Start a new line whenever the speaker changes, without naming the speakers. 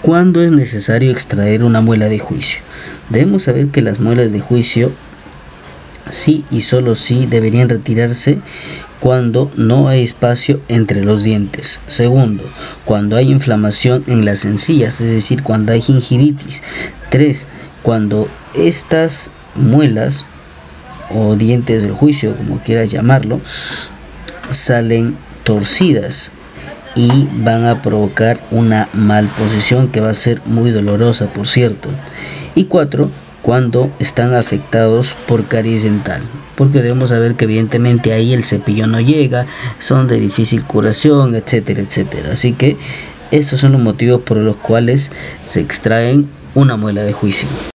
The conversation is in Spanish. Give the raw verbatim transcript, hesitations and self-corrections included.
¿Cuándo es necesario extraer una muela de juicio? Debemos saber que las muelas de juicio sí y solo sí deberían retirarse cuando no hay espacio entre los dientes. Segundo, cuando hay inflamación en las encías, es decir, cuando hay gingivitis. Tres, cuando estas muelas o dientes del juicio, como quieras llamarlo, salen torcidas y van a provocar una malposición que va a ser muy dolorosa, por cierto. Y cuatro, cuando están afectados por caries dental, porque debemos saber que evidentemente ahí el cepillo no llega, son de difícil curación, etcétera, etcétera. Así que estos son los motivos por los cuales se extraen una muela de juicio.